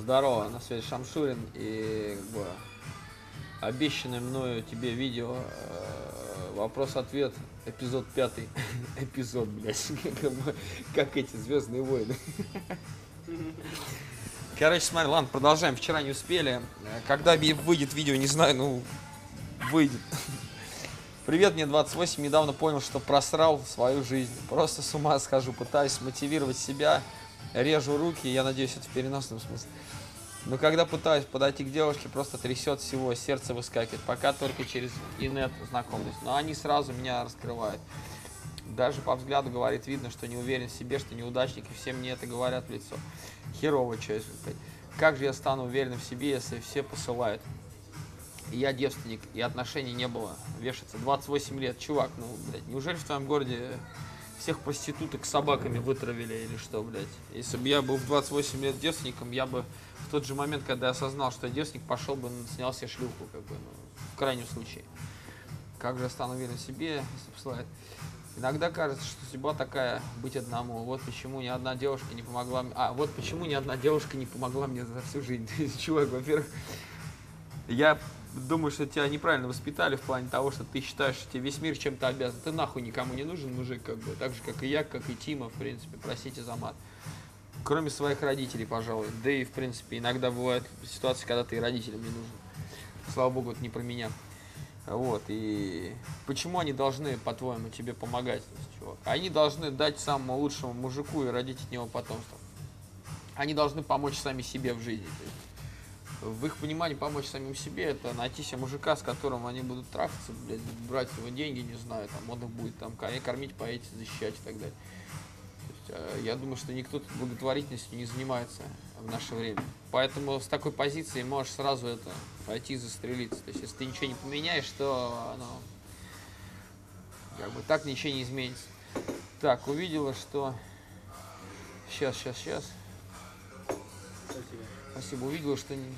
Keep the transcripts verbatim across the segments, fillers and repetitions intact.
Здорово, на связи Шамшурин, и как бы, обещанное мною тебе видео э, вопрос-ответ, эпизод пятый, эпизод, блядь, как, бы, как эти Звездные войны. Короче, смотри, ладно, продолжаем, вчера не успели, когда выйдет видео, не знаю, ну, выйдет. Привет, мне двадцать восемь, недавно понял, что просрал свою жизнь, просто с ума схожу, пытаюсь мотивировать себя, режу руки, я надеюсь, это в переносном смысле. Но когда пытаюсь подойти к девушке, просто трясет всего, сердце выскакивает, пока только через инет знакомлюсь. Но они сразу меня раскрывают. Даже по взгляду, говорит, видно, что не уверен в себе, что неудачник, и все мне это говорят в лицо. Херово, что если сказать. Как же я стану уверенным в себе, если все посылают? И я девственник, и отношений не было. Вешаться двадцать восемь лет. Чувак, ну, блядь, неужели в твоем городе всех проституток собаками вытравили или что, блядь? Если бы я был в двадцать восемь лет девственником, я бы в тот же момент, когда я осознал, что я девственник, пошел бы, снял себе шлюху, как бы, ну, в крайнем случае. Как же я стану уверен в себе, если посылает? Иногда кажется, что судьба такая, быть одному. Вот почему ни одна девушка не помогла мне. А, вот почему ни одна девушка не помогла мне за всю жизнь. Чувак, во-первых, я думаю, что тебя неправильно воспитали в плане того, что ты считаешь, что тебе весь мир чем-то обязан. Ты нахуй никому не нужен, мужик, как бы. Так же, как и я, как и Тима, в принципе. Простите за мат. Кроме своих родителей, пожалуй. Да и, в принципе, иногда бывают ситуации, когда ты и родителям не нужен. Слава богу, это не про меня. Вот, и почему они должны, по-твоему, тебе помогать, чувак? Они должны дать самому лучшему мужику и родить от него потомство. Они должны помочь сами себе в жизни. В их понимании помочь самим себе — это найти себе мужика, с которым они будут трахаться, блядь, брать его деньги, не знаю, там, он их будет там кормить, поить, защищать и так далее. То есть, я думаю, что никто тут благотворительностью не занимается в наше время. Поэтому с такой позиции можешь сразу это пойти и застрелиться. То есть, если ты ничего не поменяешь, то оно как бы так ничего не изменится. Так, увидела, что... Сейчас, сейчас, сейчас. Спасибо. Спасибо. Увидела, что не...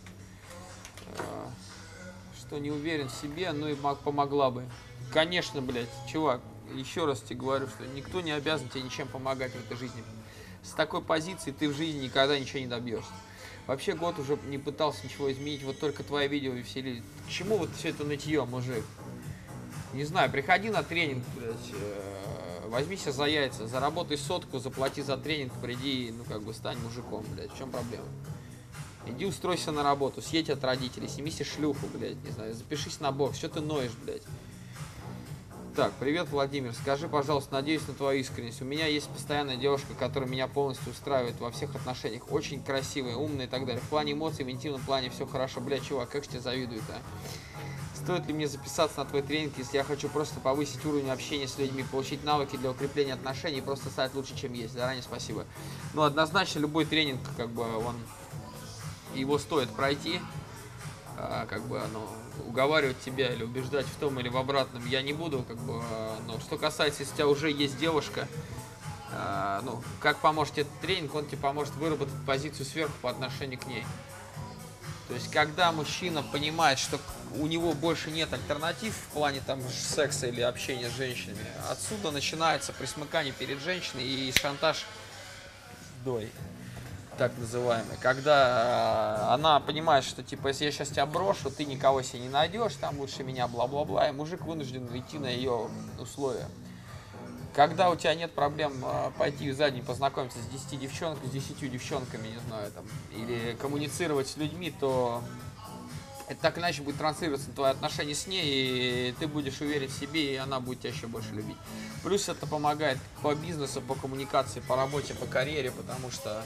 что не уверен в себе, ну и помогла бы. Конечно, блядь, чувак, еще раз тебе говорю, что никто не обязан тебе ничем помогать в этой жизни. С такой позиции ты в жизни никогда ничего не добьешься. Вообще год уже не пытался ничего изменить, вот только твои видео и все. К чему вот все это нытье, мужик? Не знаю, приходи на тренинг, блядь, возьми себя за яйца, заработай сотку, заплати за тренинг, приди, ну как бы стань мужиком, блядь, в чем проблема? Иди устройся на работу, съедь от родителей, сними себе шлюху, блядь, не знаю, запишись на бокс, что ты ноешь, блядь. Так, привет, Владимир, скажи, пожалуйста, надеюсь на твою искренность. У меня есть постоянная девушка, которая меня полностью устраивает во всех отношениях, очень красивая, умная и так далее. В плане эмоций, в интимном плане все хорошо. Блядь, чувак, как же тебе завидует, а? Стоит ли мне записаться на твой тренинг, если я хочу просто повысить уровень общения с людьми, получить навыки для укрепления отношений и просто стать лучше, чем есть? Заранее спасибо. Ну, однозначно, любой тренинг, как бы, он... его стоит пройти, а, как бы, ну, уговаривать тебя или убеждать в том или в обратном я не буду, как бы, но что касается, если у тебя уже есть девушка, а, ну, как поможет этот тренинг, он тебе поможет выработать позицию сверху по отношению к ней. То есть, когда мужчина понимает, что у него больше нет альтернатив в плане там секса или общения с женщинами, отсюда начинается присмыкание перед женщиной и шантаж дой. Так называемый, когда она понимает, что типа, если я сейчас тебя брошу, ты никого себе не найдешь, там лучше меня, бла-бла-бла, и мужик вынужден идти на ее условия. Когда у тебя нет проблем пойти в задний познакомиться с десятью девчонками, с десятью девчонками, не знаю, там, или коммуницировать с людьми, то это так иначе будет транслироваться на твои отношения с ней, и ты будешь уверен в себе, и она будет тебя еще больше любить. Плюс это помогает по бизнесу, по коммуникации, по работе, по карьере, потому что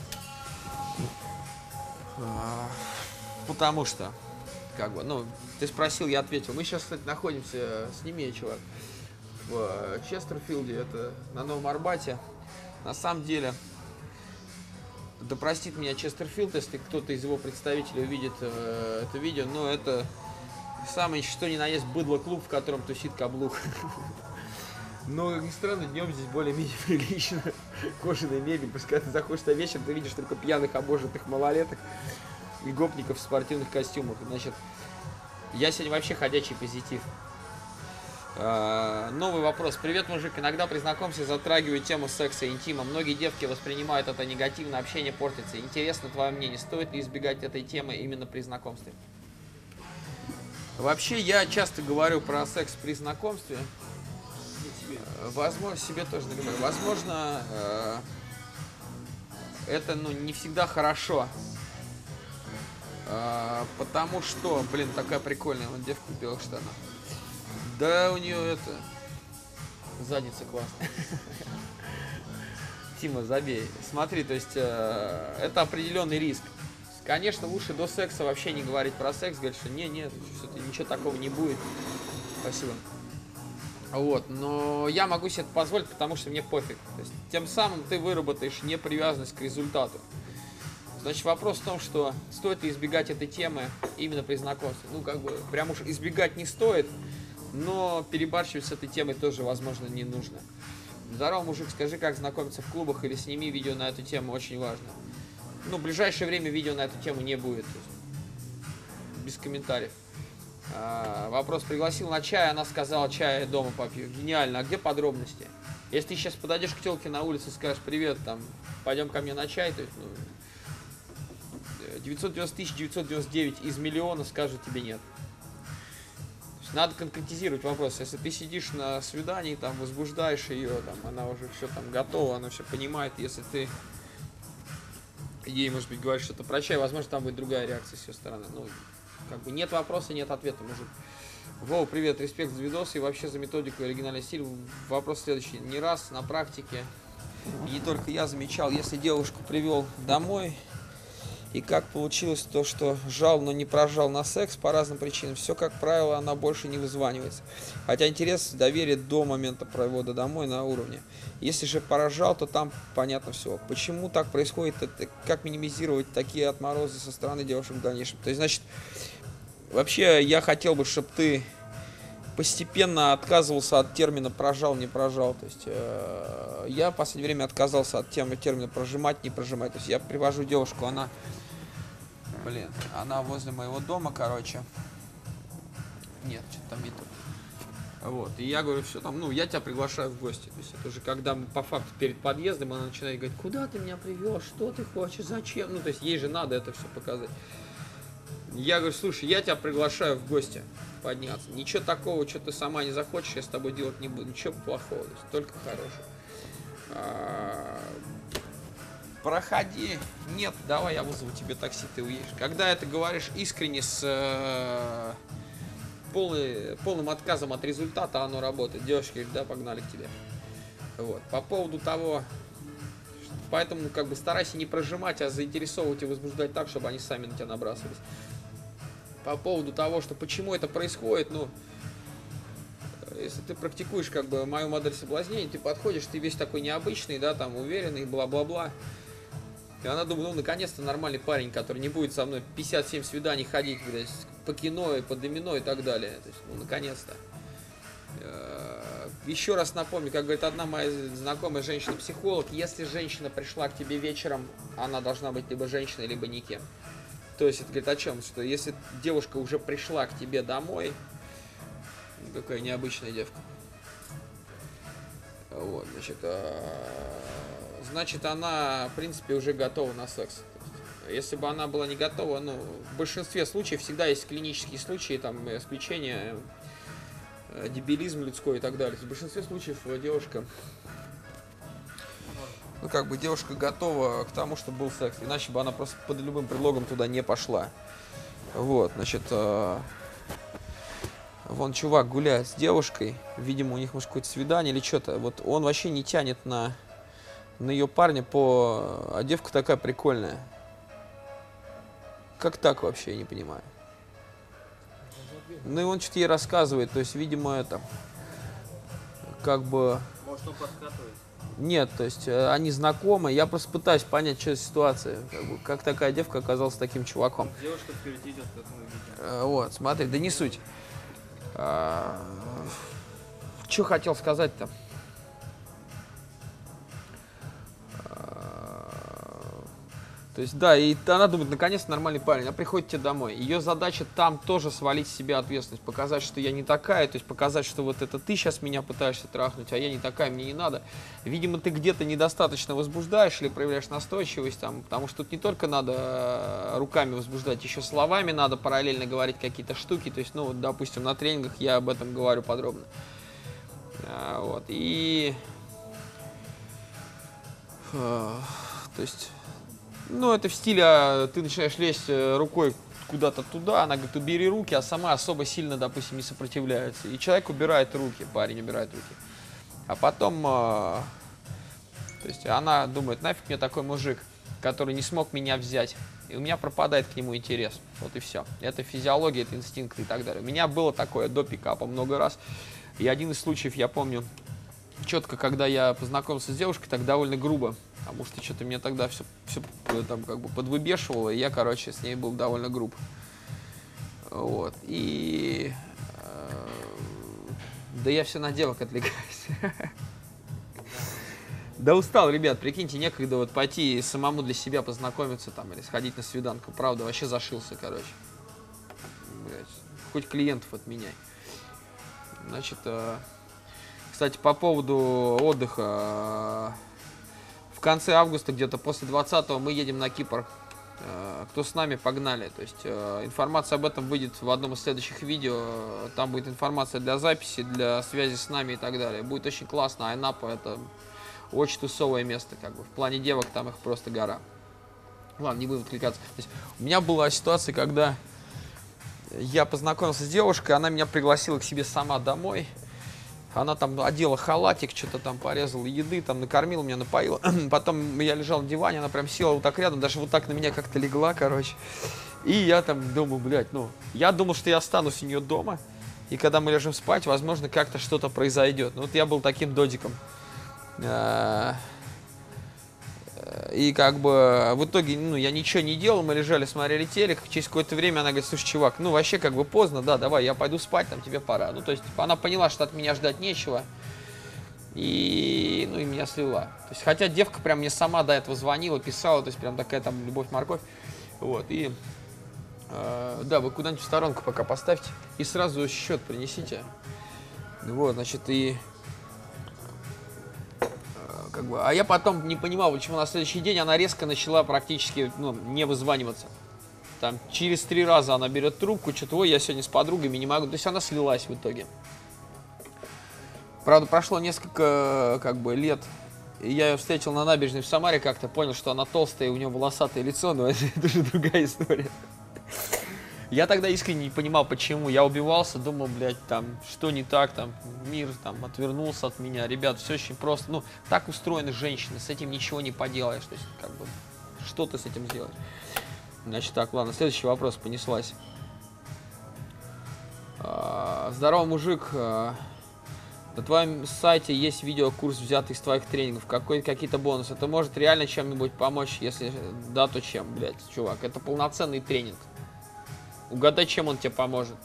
Потому что, как бы, ну, ты спросил, я ответил. Мы сейчас, кстати, находимся, сними, чувак, в Честерфилде, это на Новом Арбате. На самом деле, да простит меня Честерфилд, если кто-то из его представителей увидит э, это видео, но это самый что ни на есть быдло-клуб, в котором тусит каблук. Но, как ни странно, днем здесь более-менее прилично. Кожаная мебель, пускай ты заходишь на вечер, ты видишь только пьяных, обожатых малолеток и гопников в спортивных костюмах. Значит, я сегодня вообще ходячий позитив. А, новый вопрос. Привет, мужик. Иногда при знакомстве затрагиваю тему секса и интима. Многие девки воспринимают это негативно, общение портится. Интересно твое мнение, стоит ли избегать этой темы именно при знакомстве? Вообще, я часто говорю про секс при знакомстве. Возможно, себе тоже наливаю. Возможно, э, это, ну, не всегда хорошо. Э, потому что, блин, такая прикольная вот девка в белых штанах. Да, у нее это... задница классная. Тима, забей. Смотри, то есть, э, это определенный риск. Конечно, лучше до секса вообще не говорить про секс, говорить, что не, нет, ничего такого не будет. Спасибо. Вот, но я могу себе это позволить, потому что мне пофиг. То есть, тем самым ты выработаешь непривязанность к результату. Значит, вопрос в том, что стоит ли избегать этой темы именно при знакомстве. Ну, как бы, прям уж избегать не стоит, но перебарщивать с этой темой тоже, возможно, не нужно. Здорово, мужик, скажи, как знакомиться в клубах или сними видео на эту тему, очень важно. Ну, в ближайшее время видео на эту тему не будет. То есть, без комментариев. А, вопрос. Пригласил на чай, она сказала, чай дома попью. Гениально. А где подробности? Если ты сейчас подойдешь к телке на улице и скажешь, привет, там, пойдем ко мне на чай, то есть, ну, девятьсот девяносто тысяч девятьсот девяносто девять из миллиона скажут тебе нет. То есть, надо конкретизировать вопрос. Если ты сидишь на свидании, там, возбуждаешь ее, там, она уже все там готова, она все понимает, если ты ей, может быть, говоришь что-то про чай, возможно, там будет другая реакция с ее стороны. Ну, как бы нет вопроса, нет ответа, мужик. Вова, привет, респект за видосы и вообще за методику и оригинальный стиль. Вопрос следующий. Не раз на практике, и не только я замечал, если девушку привел домой, и как получилось то, что жал, но не прожал на секс по разным причинам, все, как правило, она больше не вызванивается. Хотя интерес, доверие до момента провода домой на уровне. Если же поражал, то там понятно все. Почему так происходит, это, как минимизировать такие отморозы со стороны девушек в дальнейшем. То есть, значит, вообще я хотел бы, чтобы ты постепенно отказывался от термина прожал, не прожал. То есть э, я в последнее время отказался от темы термина прожимать, не прожимать. То есть я привожу девушку, она, блин, она возле моего дома, короче. Нет, что-то там не то. Вот, и я говорю, все там, ну, я тебя приглашаю в гости. То есть это уже когда мы по факту перед подъездом, она начинает говорить, куда ты меня привез, что ты хочешь, зачем? Ну, то есть ей же надо это все показать. Я говорю, слушай, я тебя приглашаю в гости подняться. Ничего такого, что ты сама не захочешь, я с тобой делать не буду. Ничего плохого, то есть только хорошего. А... Проходи. Нет, давай я вызову тебе такси, ты уедешь. Когда это говоришь искренне с э, полный, полным отказом от результата, оно работает. Девушка говорит, да, погнали к тебе. Вот. По поводу того, поэтому как бы старайся не прожимать, а заинтересовывать и возбуждать так, чтобы они сами на тебя набрасывались. По поводу того, что почему это происходит, ну, если ты практикуешь как бы мою модель соблазнения, ты подходишь, ты весь такой необычный, да, там, уверенный, бла-бла-бла. И она думает, ну, наконец-то нормальный парень, который не будет со мной пятьдесят семь свиданий ходить, блядь, по кино и по домино и так далее. То есть, ну, наконец-то. Еще раз напомню, как говорит одна моя знакомая женщина-психолог, если женщина пришла к тебе вечером, она должна быть либо женщиной, либо никем. То есть это говорит о чем? Что если девушка уже пришла к тебе домой, какая необычная девка. Вот, значит, значит, она, в принципе, уже готова на секс. Если бы она была не готова, ну, в большинстве случаев всегда есть клинические случаи, там, исключения, дебилизм людской и так далее. В большинстве случаев девушка, ну, как бы девушка готова к тому, чтобы был секс, иначе бы она просто под любым предлогом туда не пошла. Вот, значит, э, вон чувак гуляет с девушкой, видимо, у них, может, какое-то свидание или что-то. Вот он вообще не тянет на, на ее парня по... А девка такая прикольная. Как так вообще, я не понимаю. Ну и он что-то ей рассказывает, то есть, видимо, это, как бы... Может, он подкатывает? Нет, то есть, они знакомы, я просто пытаюсь понять, что за ситуация, как бы, как такая девка оказалась таким чуваком. Девушка впереди идет, как мы видим. Вот, смотри, да не суть. А, что хотел сказать-то? То есть, да, и она думает, наконец-то нормальный парень, а приходит тебе домой. Ее задача там тоже свалить с себя ответственность, показать, что я не такая, то есть показать, что вот это ты сейчас меня пытаешься трахнуть, а я не такая, мне не надо. Видимо, ты где-то недостаточно возбуждаешь или проявляешь настойчивость, там, потому что тут не только надо руками возбуждать, еще словами надо параллельно говорить какие-то штуки. То есть, ну, вот, допустим, на тренингах я об этом говорю подробно. А, вот, и... А, то есть... Ну, это в стиле, а, ты начинаешь лезть рукой куда-то туда, она говорит, убери руки, а сама особо сильно, допустим, не сопротивляется. И человек убирает руки, парень убирает руки. А потом, а, то есть она думает, нафиг мне такой мужик, который не смог меня взять. И у меня пропадает к нему интерес. Вот и все. Это физиология, это инстинкт и так далее. У меня было такое до пикапа много раз. И один из случаев, я помню, четко, когда я познакомился с девушкой, так довольно грубо. Потому что что-то меня тогда все, все там как бы подвыбешивало, и я, короче, с ней был довольно груб. Вот. И... Э, да я все на девок отвлекаюсь. Да устал, ребят, прикиньте, некогда вот пойти самому для себя познакомиться там или сходить на свиданку. Правда, вообще зашился, короче. Блять, хоть клиентов отменяй. Значит, э, кстати, по поводу отдыха. В конце августа, где-то после двадцатого, мы едем на Кипр. Кто с нами, погнали. То есть информация об этом выйдет в одном из следующих видео. Там будет информация для записи, для связи с нами и так далее. Будет очень классно. Айнапа — это очень тусовое место. Как бы. В плане девок там их просто гора. Ладно, не буду отвлекаться. То есть, у меня была ситуация, когда я познакомился с девушкой, она меня пригласила к себе сама домой. Она там одела халатик, что-то там порезала еды, там накормила меня, напоила. Потом я лежал на диване, она прям села вот так рядом, даже вот так на меня как-то легла, короче. И я там думаю, блядь, ну, я думал, что я останусь у нее дома. И когда мы лежим спать, возможно, как-то что-то произойдет. Ну, вот я был таким додиком. И как бы в итоге, ну, я ничего не делал, мы лежали, смотрели телек. Через какое-то время она говорит, слушай, чувак, ну, вообще как бы поздно, да, давай, я пойду спать, там, тебе пора. Ну, то есть, типа, она поняла, что от меня ждать нечего. И, ну, и меня слила. То есть, хотя девка прям мне сама до этого звонила, писала, то есть, прям такая там любовь-морковь. Вот, и, э, да, вы куда-нибудь в сторонку пока поставьте. И сразу счет принесите. Вот, значит, и... Как бы, а я потом не понимал, почему на следующий день она резко начала практически, ну, не вызваниваться. Там через три раза она берет трубку, что-то, ой, я сегодня с подругами не могу. То есть она слилась в итоге. Правда, прошло несколько, как бы, лет, и я ее встретил на набережной в Самаре как-то, понял, что она толстая, у нее волосатое лицо, но это уже другая история. Я тогда искренне не понимал, почему. Я убивался, думал, блядь, там, что не так, там, мир, там, отвернулся от меня. Ребят, все очень просто. Ну, так устроены женщины, с этим ничего не поделаешь. То есть, как бы, что ты с этим сделаешь? Значит, так, ладно, следующий вопрос, понеслась. Здорово, мужик. На твоем сайте есть видеокурс, взятый из твоих тренингов. Какой, какие-то бонусы. Это может реально чем-нибудь помочь? Если да, то чем, блядь, чувак? Это полноценный тренинг. Угадай, чем он тебе поможет.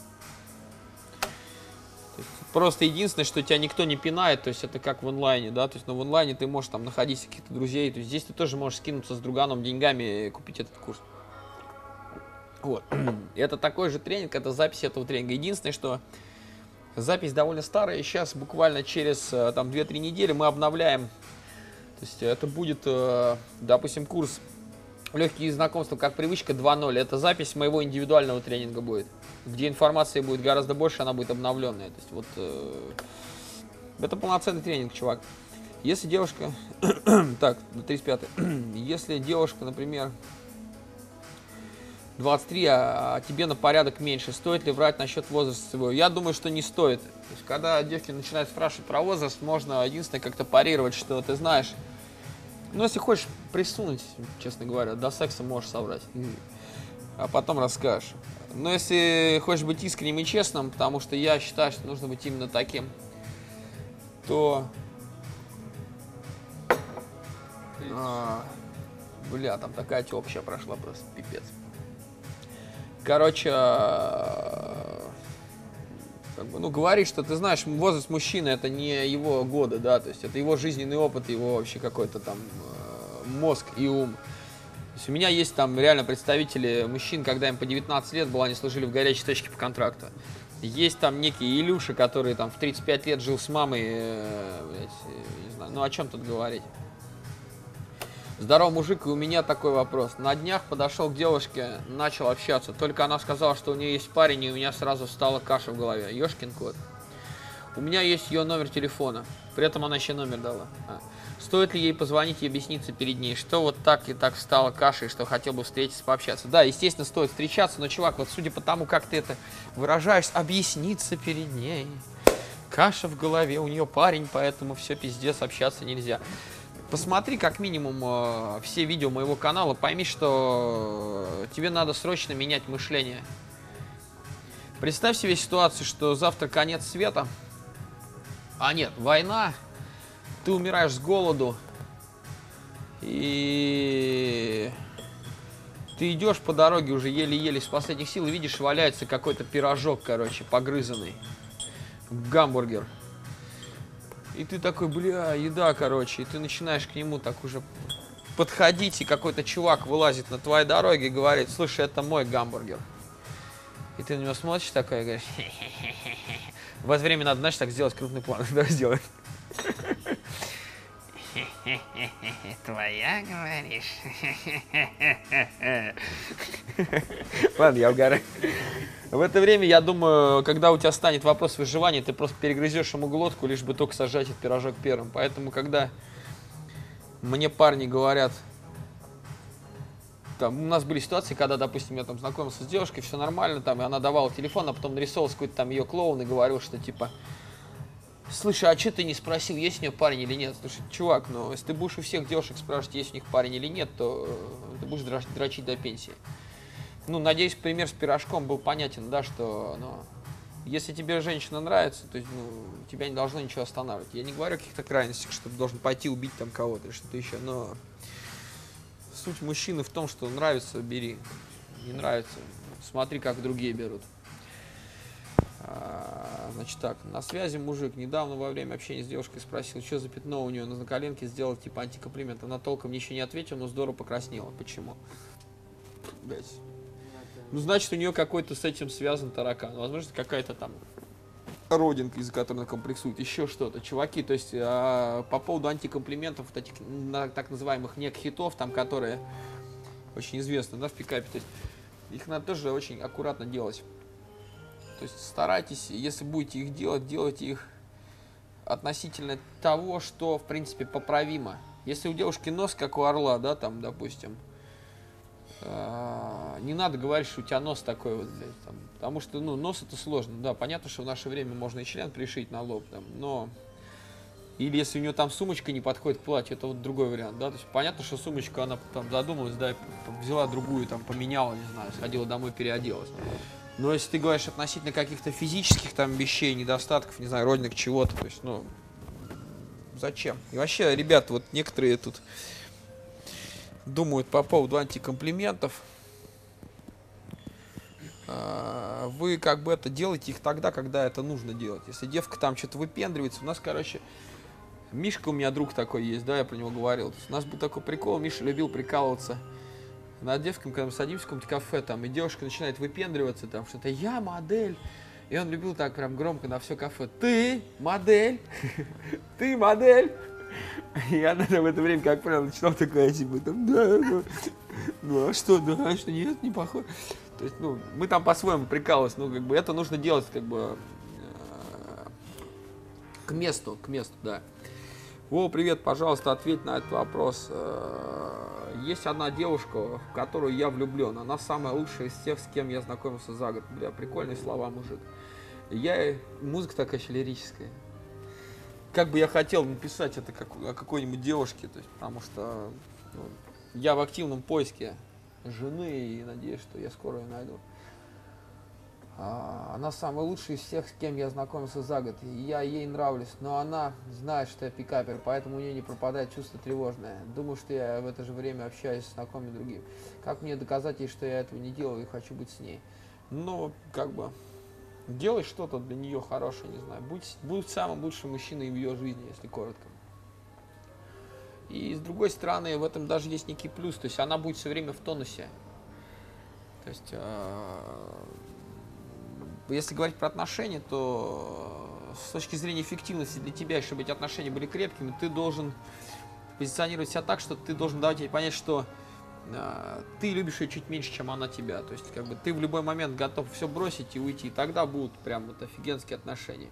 Просто единственное, что тебя никто не пинает, то есть это как в онлайне, да, то есть, но в онлайне ты можешь там находить каких-то друзей, то есть здесь ты тоже можешь скинуться с друганом деньгами и купить этот курс. Вот. Это такой же тренинг, это запись этого тренинга. Единственное, что запись довольно старая, и сейчас буквально через там две-три недели мы обновляем. То есть это будет, допустим, курс «Легкие знакомства как привычка два ноль». Это запись моего индивидуального тренинга будет, где информации будет гораздо больше, она будет обновленная. То есть вот э, это полноценный тренинг, чувак. Если девушка... так, тридцать пятый. Если девушка, например, двадцать три, а, а тебе на порядок меньше, стоит ли врать насчет возраста своего? Я думаю, что не стоит. То есть, когда девки начинают спрашивать про возраст, можно единственное как-то парировать, что ты знаешь. Ну, если хочешь присунуть, честно говоря, до секса можешь соврать. А потом расскажешь. Но если хочешь быть искренним и честным, потому что я считаю, что нужно быть именно таким, то... А, бля, там такая тёлка прошла просто, пипец. Короче, как бы, ну, говори, что ты знаешь, возраст мужчины — это не его годы, да, то есть это его жизненный опыт, его вообще какой-то там э, мозг и ум. есть у меня есть там реально представители мужчин, когда им по девятнадцать лет было, они служили в горячей точке по контракту. Есть там некий Илюша, который там в тридцать пять лет жил с мамой, э, блядь, не знаю, ну о чем тут говорить. Здорово, мужик, и у меня такой вопрос. На днях подошел к девушке, начал общаться. Только она сказала, что у нее есть парень, и у меня сразу стала каша в голове. Ёшкин кот. У меня есть ее номер телефона. При этом она еще номер дала. А. Стоит ли ей позвонить и объясниться перед ней, что вот так и так стало кашей, что хотел бы встретиться, пообщаться? Да, естественно, стоит встречаться, но, чувак, вот судя по тому, как ты это выражаешь, объясниться перед ней. Каша в голове, у нее парень, поэтому все пиздец, общаться нельзя. Посмотри как минимум э, все видео моего канала, пойми, что тебе надо срочно менять мышление. Представь себе ситуацию, что завтра конец света, а нет, война, ты умираешь с голоду, и ты идешь по дороге уже еле-еле с последних сил и видишь, валяется какой-то пирожок, короче, погрызанный, гамбургер. И ты такой, бля, еда, короче, и ты начинаешь к нему так уже подходить, и какой-то чувак вылазит на твоей дороге и говорит, слушай, это мой гамбургер. И ты на него смотришь такой и говоришь, хе-хе-хе-хе. В это время надо, знаешь, так сделать крупный план, да, сделать. Твоя, говоришь? Ладно, я угораю. В это время, я думаю, когда у тебя станет вопрос выживания, ты просто перегрызешь ему глотку, лишь бы только сожрать этот пирожок первым. Поэтому, когда мне парни говорят, там, у нас были ситуации, когда, допустим, я там знакомился с девушкой, все нормально, там, и она давала телефон, а потом нарисовался какой-то там ее клоун и говорил, что типа, слушай, а что ты не спросил, есть у нее парень или нет? Слушай, чувак, ну, если ты будешь у всех девушек спрашивать, есть у них парень или нет, то ты будешь дрочить до пенсии. Ну, надеюсь, пример с пирожком был понятен, да, что, ну, если тебе женщина нравится, то есть, ну, тебя не должно ничего останавливать. Я не говорю о каких-то крайностях, что ты должен пойти убить там кого-то или что-то еще, но суть мужчины в том, что нравится, бери, не нравится, смотри, как другие берут. А, значит так, на связи мужик недавно во время общения с девушкой спросил, что за пятно у нее на коленке, сделал типа антикомплимент. Она толком ничего не ответила, но здорово покраснела. Почему? Блять. Ну, значит, у нее какой-то с этим связан таракан. Возможно, какая-то там родинка, из-за которой она комплексует, еще что-то. Чуваки, то есть а, по поводу антикомплиментов, вот этих на, так называемых нек-хитов, там, которые очень известны, да, в пикапе, то есть их надо тоже очень аккуратно делать. То есть старайтесь, если будете их делать, делайте их относительно того, что, в принципе, поправимо. Если у девушки нос, как у орла, да, там, допустим, э, не надо говорить, что у тебя нос такой вот, блядь, там, потому что, ну, нос это сложно, да, понятно, что в наше время можно и член пришить на лоб, там, но... Или если у нее там сумочка не подходит к платью, это вот другой вариант, да, то есть понятно, что сумочку она там задумалась, да, взяла другую, там, поменяла, не знаю, сходила домой, переоделась. Но если ты говоришь относительно каких-то физических там вещей, недостатков, не знаю, родинок чего-то, то есть, ну, зачем? И вообще, ребята, вот некоторые тут думают по поводу антикомплиментов. Вы как бы это делаете их тогда, когда это нужно делать. Если девка там что-то выпендривается, у нас, короче, Мишка у меня друг такой есть, да, я про него говорил. У нас был такой прикол, Миша любил прикалываться над девками, когда мы садимся в каком-то кафе, там, и девушка начинает выпендриваться, там, что-то, я модель. И он любил так прям громко на все кафе, ты модель, ты модель. И она там в это время, как правило, начинала такая, типа, там, да, ну, ну, а что, да, а что, нет, не похоже. То есть, ну, мы там по-своему прикалывались, но, как бы, это нужно делать, как бы, к месту, к месту, да. О, привет, пожалуйста, ответь на этот вопрос. Есть одна девушка, в которую я влюблен. Она самая лучшая из тех, с кем я знакомился за год. Бля, прикольные слова, мужик. Я... Музыка такая еще лирическая. Как бы я хотел написать это как, о какой-нибудь девушке, то есть, потому что ну, я в активном поиске жены и надеюсь, что я скоро ее найду. Она самая лучшая из всех, с кем я знакомился за год. И я ей нравлюсь, но она знает, что я пикапер, поэтому у нее не пропадает чувство тревожное. Думаю, что я в это же время общаюсь с знакомыми другими. Как мне доказать ей, что я этого не делаю и хочу быть с ней? Ну, как бы, делай что-то для нее хорошее, не знаю. Будь, будь самым лучшим мужчиной в ее жизни, если коротко. И с другой стороны, в этом даже есть некий плюс, то есть она будет все время в тонусе. То есть, э, если говорить про отношения, то с точки зрения эффективности для тебя, чтобы эти отношения были крепкими, ты должен позиционировать себя так, что ты должен давать ей понять, что э, ты любишь ее чуть меньше, чем она тебя. То есть, как бы ты в любой момент готов все бросить и уйти, и тогда будут прям вот офигенские отношения.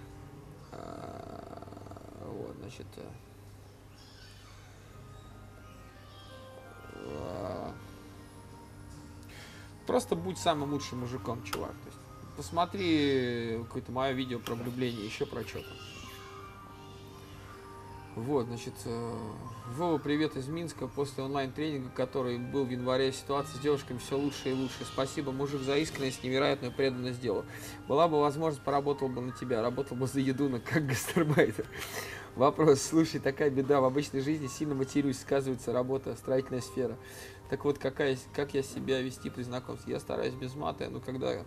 Э, вот, значит. Э, Просто будь самым лучшим мужиком, чувак. То есть, посмотри какое-то мое видео про влюбление, еще про что-то. Вот, значит, Вова, привет из Минска. После онлайн-тренинга, который был в январе, ситуация с девушками все лучше и лучше. Спасибо, мужик, за искренность, невероятную преданность делу. Была бы возможность, поработал бы на тебя, работал бы за еду, на как гастарбайтер. Вопрос, слушай, такая беда, в обычной жизни сильно матерюсь, сказывается работа, строительная сфера. Так вот, какая, как я себя вести при знакомстве? Я стараюсь без мата, но когда... Ничего,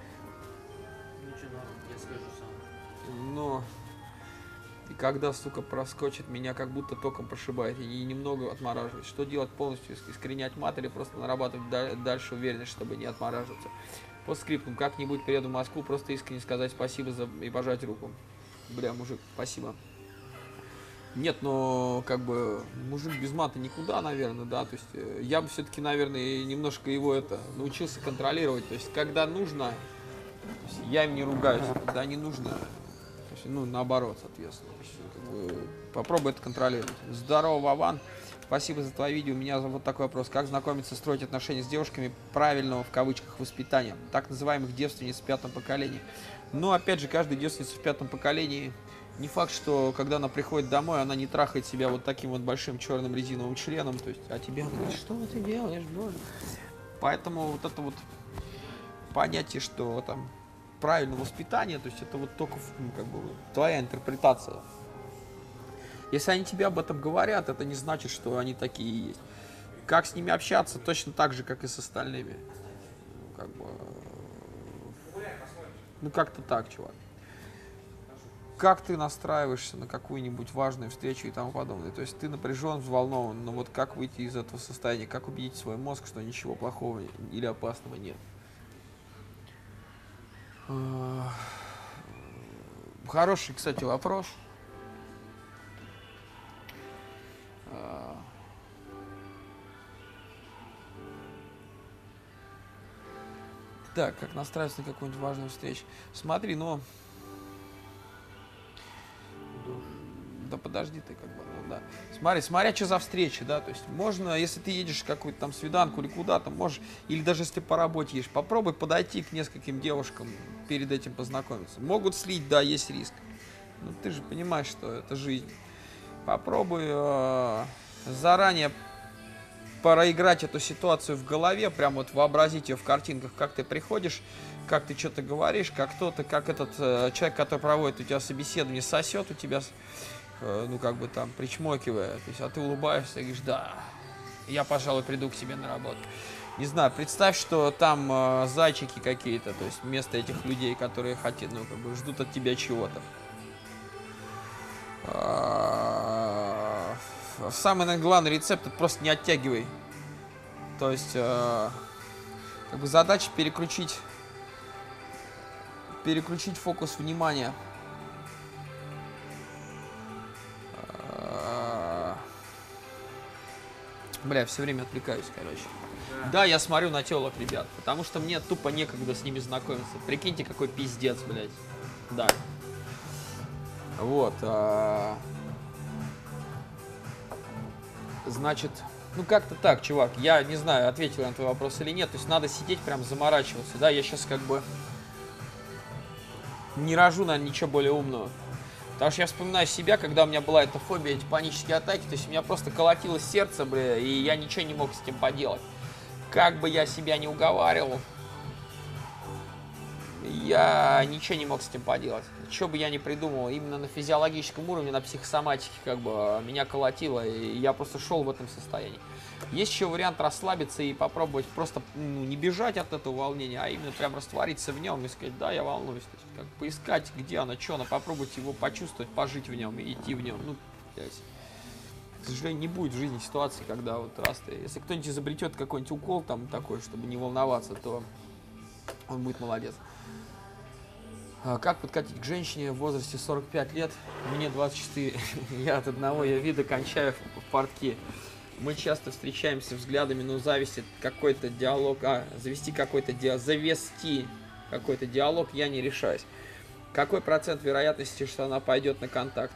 я скажу сам. Но... И когда, сука, проскочит, меня как будто током прошибает, и немного отмораживает. Что делать полностью? Искоренять мат или просто нарабатывать дальше уверенность, чтобы не отмораживаться? По скриптам, как-нибудь приеду в Москву, просто искренне сказать спасибо за... и пожать руку. Бля, мужик, спасибо. Нет, но как бы мужик без мата никуда, наверное, да, то есть я бы все-таки, наверное, немножко его это научился контролировать, то есть когда нужно, я им не ругаюсь, когда не нужно, то есть, ну, наоборот, соответственно, то есть, как бы, попробуй это контролировать. Здорово, Вован, спасибо за твои видео, у меня вот такой вопрос, как знакомиться, строить отношения с девушками правильного, в кавычках, воспитания, так называемых девственниц в пятом поколении. Но, опять же, каждая девственница в пятом поколении... Не факт, что когда она приходит домой, она не трахает себя вот таким вот большим черным резиновым членом, то есть, а тебе она говорит, что ты делаешь, боже. Поэтому вот это вот понятие, что там правильное воспитание, то есть это вот только ну, как бы твоя интерпретация. Если они тебе об этом говорят, это не значит, что они такие и есть. Как с ними общаться, точно так же, как и с остальными. Ну, как бы... Ну, как-то так, чувак. Как ты настраиваешься на какую-нибудь важную встречу и тому подобное. То есть ты напряжен, взволнован, но вот как выйти из этого состояния, как убедить свой мозг, что ничего плохого или опасного нет. Хороший, кстати, вопрос. Так, как настраиваться на какую-нибудь важную встречу. Смотри, но... Да подожди ты, как бы, ну да. Смотри, смотря что за встреча, да, то есть можно, если ты едешь в какую-то там свиданку или куда-то, можешь, или даже если ты по работе едешь, попробуй подойти к нескольким девушкам, перед этим познакомиться. Могут слить, да, есть риск. Но ты же понимаешь, что это жизнь. Попробуй э, заранее проиграть эту ситуацию в голове, прям вот вообразить ее в картинках, как ты приходишь, как ты что-то говоришь, как кто-то, как этот э, человек, который проводит у тебя собеседование, сосет у тебя, э, ну, как бы там, причмокивая, то есть, а ты улыбаешься и говоришь, да, я, пожалуй, приду к тебе на работу. Не знаю, представь, что там э, зайчики какие-то, то есть, вместо этих людей, которые хотят, ну, как бы, ждут от тебя чего-то. Самый, наверное, главный рецепт — это просто не оттягивай. То есть, э, как бы задача переключить, переключить фокус внимания. Э, бля, все время отвлекаюсь, короче. Да. Да, я смотрю на телок, ребят, потому что мне тупо некогда с ними знакомиться. Прикиньте, какой пиздец, блядь. Да. Вот. Э, Значит, ну как-то так, чувак, я не знаю, ответил я на твой вопрос или нет, то есть надо сидеть прям заморачиваться, да, я сейчас как бы не рожу, наверное, ничего более умного, потому что я вспоминаю себя, когда у меня была эта фобия, эти панические атаки, то есть у меня просто колотилось сердце, бля, и я ничего не мог с этим поделать, как бы я себя не уговаривал, я ничего не мог с этим поделать. Что бы я ни придумал, именно на физиологическом уровне, на психосоматике, как бы меня колотило, и я просто шел в этом состоянии. Есть еще вариант расслабиться и попробовать просто ну, не бежать от этого волнения, а именно прям раствориться в нем и сказать, да, я волнуюсь. То есть, как поискать, где оно, что оно, попробовать его почувствовать, пожить в нем и идти в нем. Ну, блядь. К сожалению, не будет в жизни ситуации, когда вот раз ты... Если кто-нибудь изобретет какой-нибудь укол там такой, чтобы не волноваться, то он будет молодец. А как подкатить к женщине в возрасте сорок пять лет? Мне двадцать четыре. Я от одного ее вида кончаю в портки. Мы часто встречаемся взглядами, но зависит какой-то диалог. А, завести какой-то диалог. Завести какой-то диалог я не решаюсь. Какой процент вероятности, что она пойдет на контакт?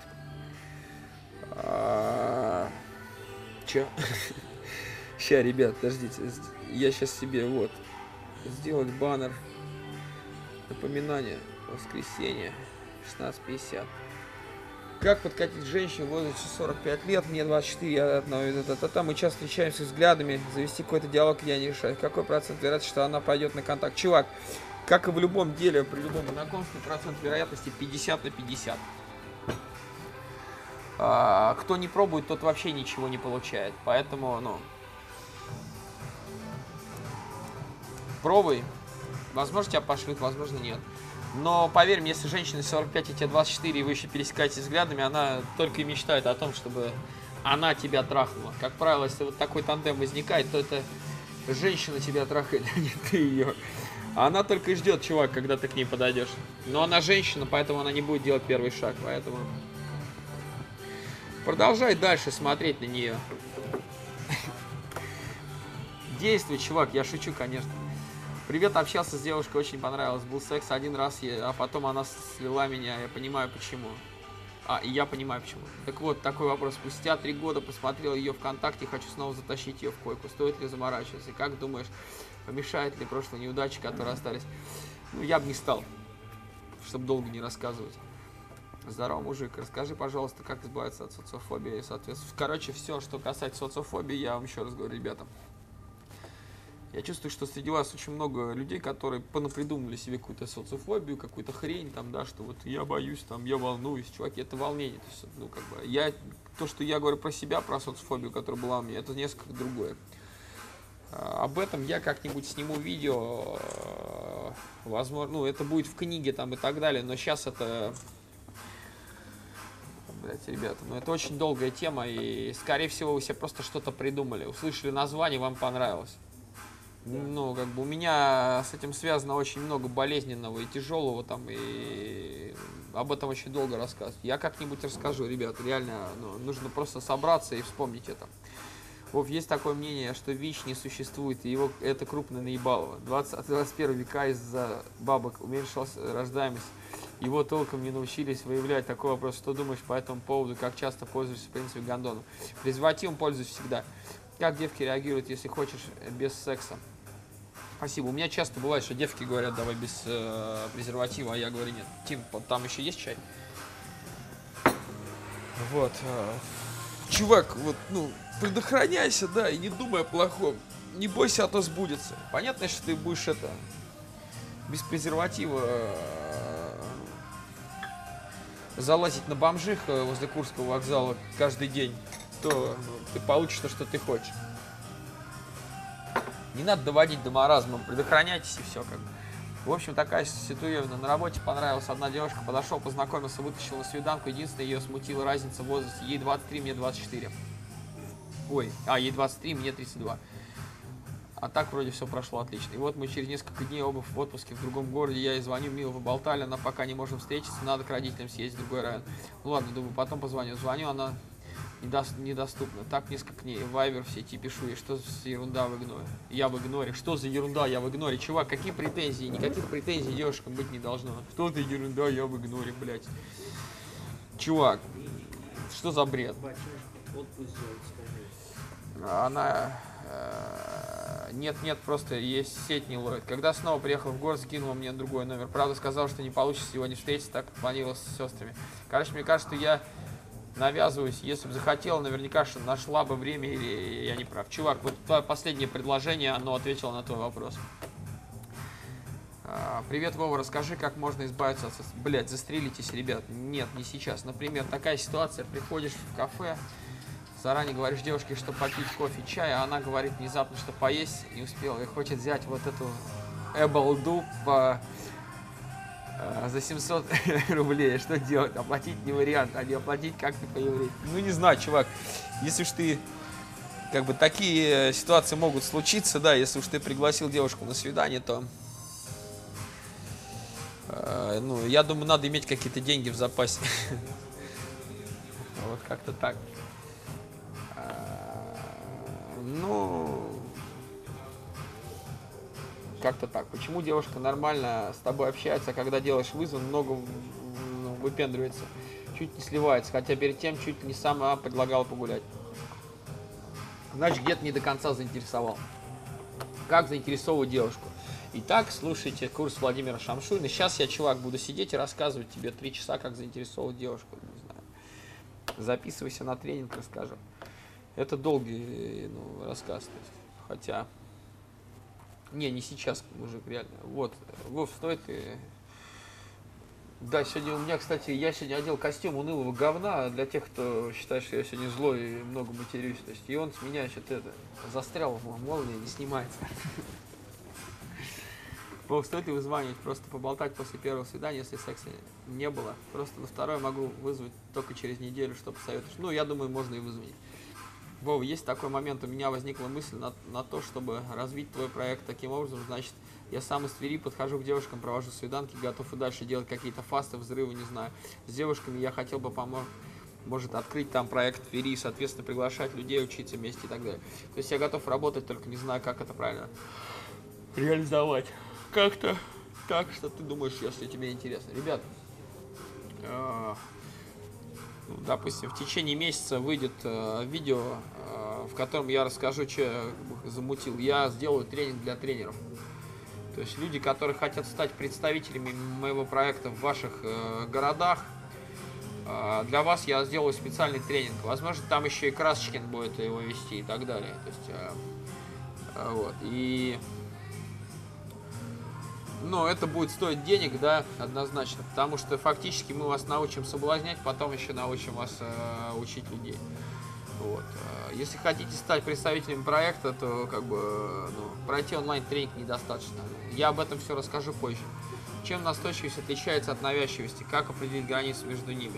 А... Че? Ща, ребят, подождите. Я сейчас себе вот сделать баннер. Напоминание. Воскресенье. шестнадцать пятьдесят. Как подкатить женщину в возрасте сорок пять лет? Мне двадцать четыре. Я от одного вида. Мы часто встречаемся взглядами. Завести какой-то диалог я не решаю. Какой процент вероятности, что она пойдет на контакт? Чувак, как и в любом деле, при любом знакомстве, процент вероятности пятьдесят на пятьдесят. А, кто не пробует, тот вообще ничего не получает. Поэтому, ну, пробуй. Возможно, тебя пошлют, возможно, нет. Но поверь мне, если женщина сорок пять, и тебе двадцать четыре, и вы еще пересекаетесь взглядами, она только и мечтает о том, чтобы она тебя трахнула. Как правило, если вот такой тандем возникает, то это женщина тебя трахает, а не ты ее. А она только и ждет, чувак, когда ты к ней подойдешь. Но она женщина, поэтому она не будет делать первый шаг. Поэтому продолжай дальше смотреть на нее. Действуй, чувак, я шучу, конечно. Привет, общался с девушкой, очень понравилось. Был секс один раз, а потом она слила меня. Я понимаю, почему. А, и я понимаю, почему. Так вот, такой вопрос. Спустя три года посмотрел ее ВКонтакте, хочу снова затащить ее в койку. Стоит ли заморачиваться? И как думаешь, помешает ли прошлые неудачи, которые остались? Ну, я бы не стал, чтобы долго не рассказывать. Здорово, мужик. Расскажи, пожалуйста, как избавиться от социофобии. Соответственно, короче, все, что касается социофобии, я вам еще раз говорю, ребята. Я чувствую, что среди вас очень много людей, которые понапридумывали себе какую-то социофобию, какую-то хрень, там, да, что вот я боюсь, там, я волнуюсь. Чуваки, это волнение. То есть, ну, как бы, я, то, что я говорю про себя, про социофобию, которая была у меня, это несколько другое. А, об этом я как-нибудь сниму видео, возможно, ну, это будет в книге, там, и так далее, но сейчас это... Блять, ребята, ну это очень долгая тема, и, скорее всего, вы себе просто что-то придумали. Услышали название, вам понравилось. Ну, как бы у меня с этим связано очень много болезненного и тяжелого там, и об этом очень долго рассказывать. Я как-нибудь расскажу, ребят, реально, ну, нужно просто собраться и вспомнить это. Вов, есть такое мнение, что ВИЧ не существует, и его это крупное наебалово. двадцать первого века из-за бабок уменьшилась рождаемость, его толком не научились выявлять. Такой вопрос, что думаешь по этому поводу, как часто пользуешься, в принципе, гондоном? Презервативом пользуюсь всегда. Как девки реагируют, если хочешь, без секса? Спасибо. У меня часто бывает, что девки говорят, давай без э, презерватива, а я говорю, нет. Тим, там еще есть чай? Вот. Э, чувак, вот, ну, предохраняйся, да, и не думай о плохом. Не бойся, а то сбудется. Понятно, что ты будешь это, без презерватива э, залазить на бомжих возле Курского вокзала каждый день, то ну, ты получишь то, что ты хочешь. Не надо доводить до маразма, предохраняйтесь и все как бы. В общем, такая ситуация на работе понравилась. Одна девушка, подошел, познакомился, вытащил на свиданку. Единственное, ее смутила разница в возрасте. Ей двадцать три, мне двадцать четыре. Ой, а, ей двадцать три, мне тридцать два. А так вроде все прошло отлично. И вот мы через несколько дней оба в отпуске в другом городе. Я ей звоню, мило поболтали, она пока не можем встретиться, надо к родителям съездить в другой район. Ну ладно, думаю, потом позвоню. Звоню, она недоступна. Так несколько дней. Вайбер в сети пишу, и что за ерунда в игноре? Я в игноре. Что за ерунда? Я в игноре. Чувак, какие претензии? Никаких претензий девушкам быть не должно. Что за ерунда? Я в игноре, блядь. Чувак, что за бред? Она... Нет, нет, просто есть сеть не ловит. Когда снова приехал в город, скинул мне другой номер. Правда, сказал, что не получится сегодня встретиться, так планировал с сестрами. Короче, мне кажется, что я навязываюсь. Если бы захотела, наверняка что нашла бы время, или я не прав. Чувак, вот твое последнее предложение, оно ответило на твой вопрос. Привет, Вова, расскажи, как можно избавиться от... Блять, застрелитесь, ребят. Нет, не сейчас. Например, такая ситуация, приходишь в кафе, заранее говоришь девушке, что попить кофе, чай, а она говорит внезапно, что поесть не успела и хочет взять вот эту эбалду по А, за семьсот рублей что делать? Оплатить не вариант, а не оплатить как-то по-еврейски. Ну, не знаю, чувак. Если уж ты... Как бы такие ситуации могут случиться, да, если уж ты пригласил девушку на свидание, то... Э, ну, я думаю, надо иметь какие-то деньги в запасе. Вот как-то так. Ну... Как-то так. Почему девушка нормально с тобой общается, а когда делаешь вызов, много ну, выпендривается, чуть не сливается, хотя перед тем чуть не сама предлагала погулять. Значит, где-то не до конца заинтересовал. Как заинтересовывать девушку? Итак, слушайте курс Владимира Шамшурина. Сейчас я, чувак, буду сидеть и рассказывать тебе три часа, как заинтересовывать девушку. Не знаю. Записывайся на тренинг, расскажу. Это долгий ну, рассказ. То есть, хотя... Не, не сейчас, мужик, реально. Вот, Вов, стой ты. Да, сегодня у меня, кстати, я сегодня одел костюм унылого говна для тех, кто считает, что я сегодня злой и много матерюсь. То есть, и он с меня что-то это, застрял в молнии, не снимается. Вов, стой ты вызванивать, просто поболтать после первого свидания, если секса не было. Просто на второе могу вызвать только через неделю, что посоветуешь. Ну, я думаю, можно и вызвонить. Вов, есть такой момент, у меня возникла мысль на, на то, чтобы развить твой проект таким образом, значит, я сам из Твери подхожу к девушкам, провожу свиданки, готов и дальше делать какие-то фасты, взрывы, не знаю. С девушками я хотел бы помочь, может, открыть там проект в Твери, соответственно, приглашать людей, учиться вместе и так далее. То есть я готов работать, только не знаю, как это правильно реализовать. Как-то так, что ты думаешь, если тебе интересно. Ребят, э Ну, допустим, в течение месяца выйдет э, видео, э, в котором я расскажу, что я замутил. Я сделаю тренинг для тренеров. То есть люди, которые хотят стать представителями моего проекта в ваших э, городах, э, для вас я сделаю специальный тренинг. Возможно, там еще и Красочкин будет его вести и так далее. То есть, э, э, вот. И... Но это будет стоить денег, да, однозначно, потому что фактически мы вас научим соблазнять, потом еще научим вас э, учить людей. Вот. Если хотите стать представителем проекта, то как бы ну, пройти онлайн-тренинг недостаточно. Я об этом все расскажу позже. Чем настойчивость отличается от навязчивости, как определить границу между ними?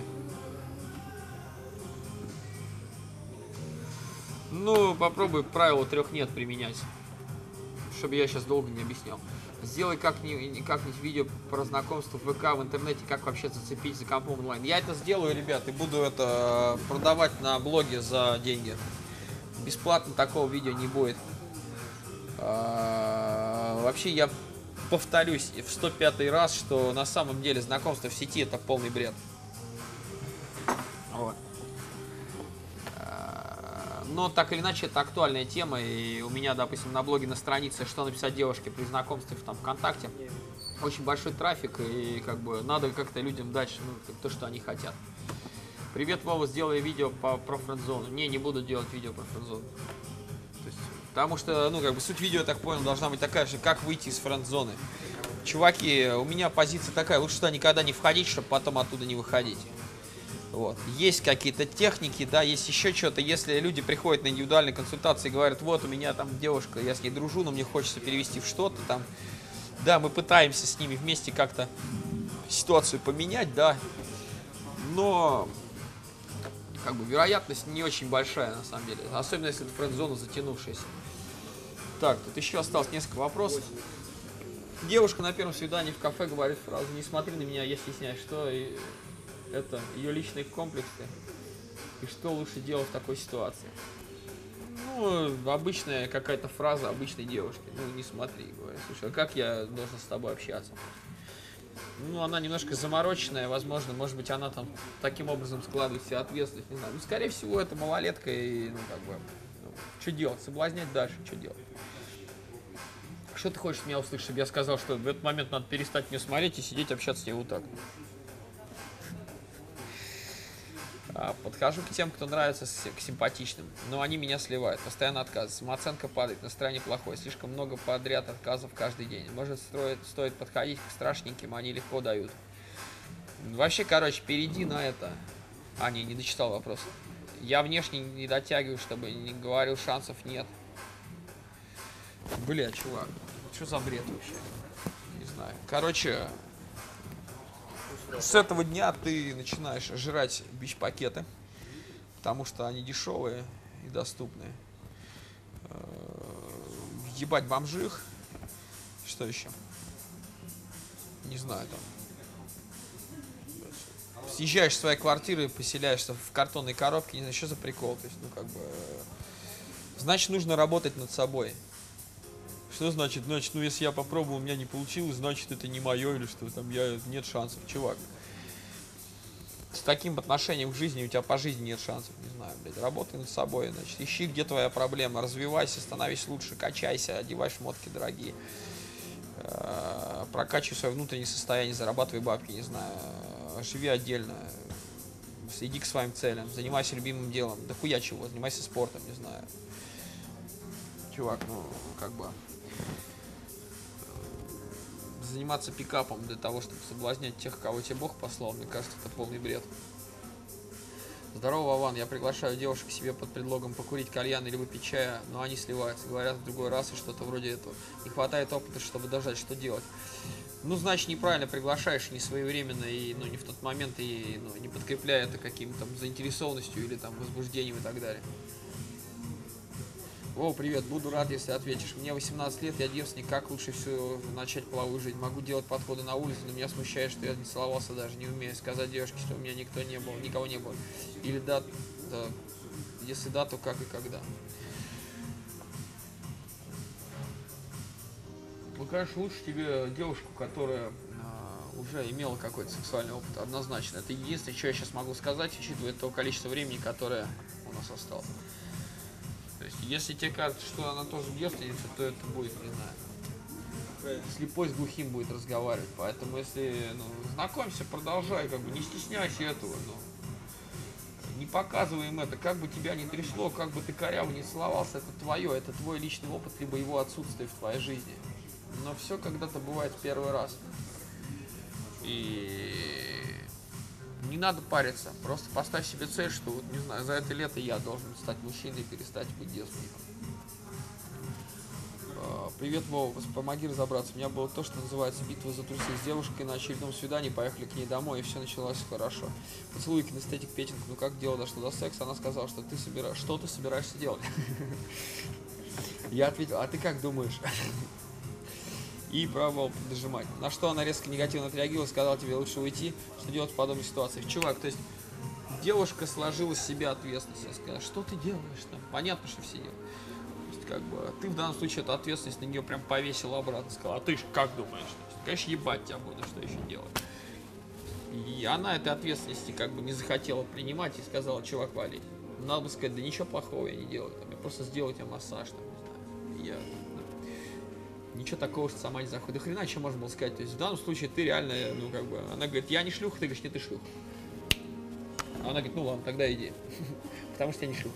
Ну, попробуй правило трех нет применять, чтобы я сейчас долго не объяснял. Сделай как-нибудь как видео про знакомство в ВК, в интернете, как вообще зацепить за компом онлайн. Я это сделаю, ребят, и буду это продавать на блоге за деньги. Бесплатно такого видео не будет. А, вообще, я повторюсь в сто пятый раз, что на самом деле знакомство в сети это полный бред. Вот. Но так или иначе это актуальная тема, и у меня, допустим, на блоге на странице «Что написать девушке при знакомстве» там ВКонтакте очень большой трафик, и как бы надо как-то людям дать ну, то, что они хотят. Привет, Вова, сделай видео по, про френдзону. Не, не буду делать видео про френдзону. То есть, потому что, ну, как бы суть видео, я так понял, должна быть такая же, как выйти из френдзоны. Чуваки, у меня позиция такая, лучше туда никогда не входить, чтобы потом оттуда не выходить. Вот. Есть какие-то техники, да, есть еще что-то. Если люди приходят на индивидуальные консультации и говорят, вот у меня там девушка, я с ней дружу, но мне хочется перевести в что-то там. Да, мы пытаемся с ними вместе как-то ситуацию поменять, да. Но, как бы, вероятность не очень большая, на самом деле. Особенно, если это френд-зона затянувшаяся. Так, тут еще осталось несколько вопросов. Девушка на первом свидании в кафе говорит фразу: не смотри на меня, я стесняюсь. Что... И... Это ее личные комплексы. И что лучше делать в такой ситуации? Ну, обычная какая-то фраза обычной девушки. Ну, не смотри, говорю. Слушай, а как я должен с тобой общаться? Ну, она немножко замороченная, возможно, может быть, она там таким образом складывает себе ответственность, не знаю. Ну, скорее всего, это малолетка, и, ну, как бы, ну, что делать? Соблазнять дальше, что делать? Что ты хочешь меня услышать, чтобы я сказал, что в этот момент надо перестать меня смотреть и сидеть общаться с ней вот так? Подхожу к тем, кто нравится, к симпатичным, но они меня сливают, постоянно отказывают, самооценка падает, настроение плохое, слишком много подряд отказов каждый день. Может, стоит, стоит подходить к страшненьким, они легко дают. Вообще, короче, перейди на это. А, не, не дочитал вопрос. Я внешне не дотягиваю, чтобы не говорил, шансов нет. Бля, чувак, что за бред вообще? Не знаю. Короче, С этого дня ты начинаешь жрать бич-пакеты, потому что они дешевые и доступные. Ебать бомжих. Что еще? Не знаю, там. Съезжаешь в своей квартиры, поселяешься в картонной коробке, не знаю, что за прикол. То есть, ну, как бы... Значит, нужно работать над собой. Что значит? Значит, ну, если я попробовал, у меня не получилось, значит, это не мое, или что там, я... Нет шансов, чувак. С таким отношением к жизни у тебя по жизни нет шансов, не знаю, блядь. Работай над собой, значит, ищи, где твоя проблема, развивайся, становись лучше, качайся, одевай шмотки дорогие. Прокачивай свое внутреннее состояние, зарабатывай бабки, не знаю, живи отдельно, иди к своим целям, занимайся любимым делом, да хуя чего, занимайся спортом, не знаю. Чувак, ну, как бы, заниматься пикапом для того, чтобы соблазнять тех, кого тебе Бог послал, мне кажется, это полный бред. Здорово, Вован, я приглашаю девушек к себе под предлогом покурить кальян или выпить чая, но они сливаются, говорят в другой раз и что-то вроде этого. Не хватает опыта, чтобы дожать, что делать. Ну, значит, неправильно приглашаешь, не своевременно, и, ну, не в тот момент, и, ну, не подкрепляя это каким-то там заинтересованностью или там возбуждением и так далее. О, привет, буду рад, если ответишь. Мне восемнадцать лет, я девственник, как лучше всего начать половую жизнь? Могу делать подходы на улице, но меня смущает, что я не целовался даже, не умею сказать девушке, что у меня никто не был, никого не было. Или да, да, если да, то как и когда. Ну, конечно, лучше тебе девушку, которая а, уже имела какой-то сексуальный опыт, однозначно. Это единственное, что я сейчас могу сказать, учитывая то количество времени, которое у нас осталось. То есть, если тебе кажется, что она тоже девственница, то это будет, не знаю, слепой с глухим будет разговаривать. Поэтому, если, ну, знакомься, продолжай, как бы, не стесняйся этого, ну, не показывай им это, как бы тебя ни трясло, как бы ты коряво не целовался, это твое, это твой личный опыт, либо его отсутствие в твоей жизни. Но все когда-то бывает в первый раз. И не надо париться, просто поставь себе цель, что, вот, не знаю, за это лето я должен стать мужчиной и перестать быть девственником. Привет, Вова, помоги разобраться. У меня было то, что называется битва за трусы с девушкой на очередном свидании, поехали к ней домой, и все началось хорошо. Поцелуй, кинестетик, петинг, ну как дело дошло до секса, она сказала, что ты собираешь, что ты собираешься делать? Я ответил, а ты как думаешь? И пробовал дожимать. На что она резко негативно отреагировала, сказала тебе лучше уйти, что делать в подобной ситуации. Чувак, то есть девушка сложила с себя ответственность, сказала, что ты делаешь там? Понятно, что все делают. То есть, как бы, ты в данном случае эту ответственность на нее прям повесила обратно, сказала, а ты ж как думаешь? Есть, конечно, ебать тебя буду, что еще делать. И она этой ответственности как бы не захотела принимать и сказала, чувак, вали. Надо бы сказать, да ничего плохого я не делаю, там, я просто сделаю тебе массаж, там, не знаю. Я... Ничего такого, что сама не заходит. Да хрена, что можно было сказать. То есть в данном случае ты реально, ну как бы, она говорит, я не шлюха, ты говоришь, нет, ты шлюха. А она говорит, ну ладно, тогда иди. Потому что я не шлюха.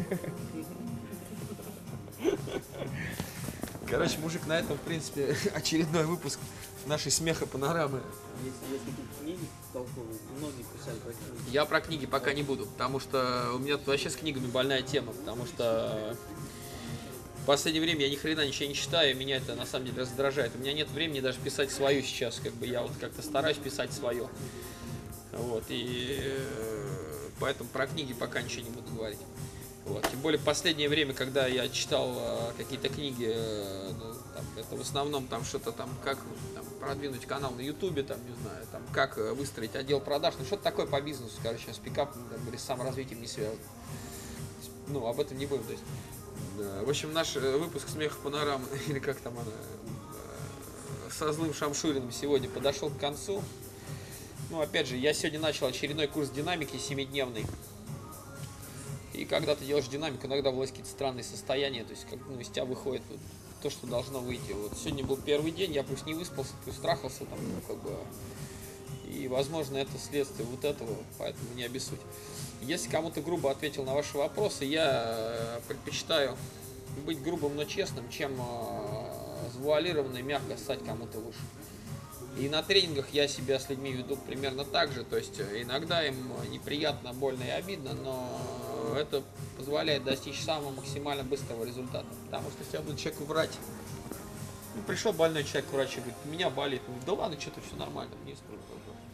Короче, мужик, на этом, в принципе, очередной выпуск нашей смеха-панорамы. Если есть какие-то книги толковые, многие писали про книги. Я про книги пока не буду, потому что у меня тут вообще с книгами больная тема, потому что в последнее время я ни хрена ничего не читаю, меня это на самом деле раздражает. У меня нет времени даже писать свою сейчас, как бы я вот как-то стараюсь писать свое. Вот, и поэтому про книги пока ничего не буду говорить. Вот. Тем более в последнее время, когда я читал э, какие-то книги, э, ну, там, это в основном там что-то там, как там, продвинуть канал на ютубе, там, не знаю, там, как выстроить отдел продаж, ну что-то такое по бизнесу, короче, с пикапом, как бы, с саморазвитием не связано. Ну, об этом не будем, то есть. Да. В общем, наш выпуск «Смеха панорамы», или как там она, э, со злым Шамшуриным сегодня подошел к концу. Ну, опять же, я сегодня начал очередной курс динамики семидневный. И когда ты делаешь динамику, иногда вылазят какие-то странные состояния, то есть как, ну, из тебя выходит вот то, что должно выйти. Вот сегодня был первый день, я пусть не выспался, пусть страхался там, ну, как бы, и, возможно, это следствие вот этого, поэтому не обессудь. Если кому-то грубо ответил на ваши вопросы, я предпочитаю быть грубым, но честным, чем завуалированно и мягко ссать кому-то в уши. И на тренингах я себя с людьми веду примерно так же, то есть иногда им неприятно, больно и обидно, но это позволяет достичь самого максимально быстрого результата. Потому что если я буду человеку врать, ну, пришел больной человек к врачу, говорит, у меня болит, да ладно, что-то все нормально, не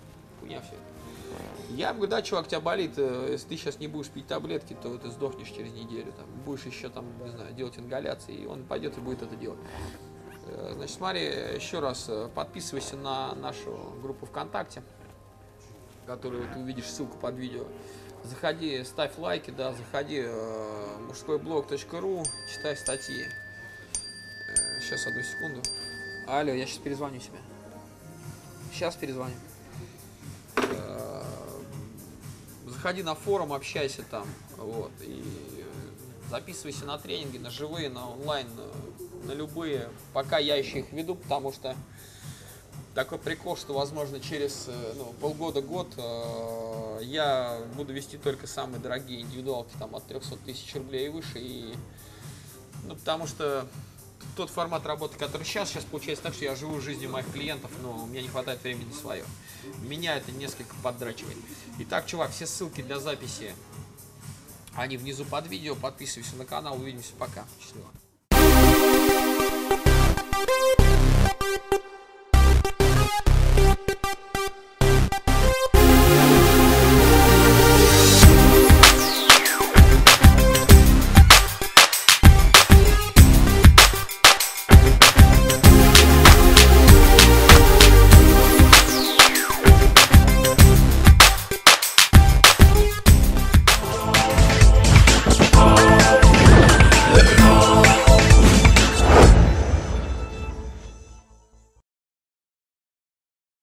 хуйня все это. Я говорю, да, чувак, тебя болит, э, если ты сейчас не будешь пить таблетки, то ты сдохнешь через неделю, там, будешь еще там, не знаю, делать ингаляции, и он пойдет и будет это делать. Э, значит, смотри, еще раз, э, подписывайся на нашу группу ВКонтакте, которую ты увидишь, ссылку под видео. Заходи, ставь лайки, да, заходи э, мужской блог точка ру, читай статьи. Э, сейчас, одну секунду. Алло, я сейчас перезвоню себе. Сейчас перезвоню. Э, заходи на форум, общайся там, вот, и записывайся на тренинги, на живые, на онлайн, на, на любые. Пока я еще их веду, потому что такой прикол, что, возможно, через ну, полгода-год э, я буду вести только самые дорогие индивидуалки, там, от трёхсот тысяч рублей и выше. И, ну, потому что тот формат работы, который сейчас, сейчас получается так, что я живу жизнью моих клиентов, но у меня не хватает времени свое. Меня это несколько поддрачивает. Итак, чувак, все ссылки для записи, они внизу под видео. Подписывайся на канал, увидимся, пока. Счастливо.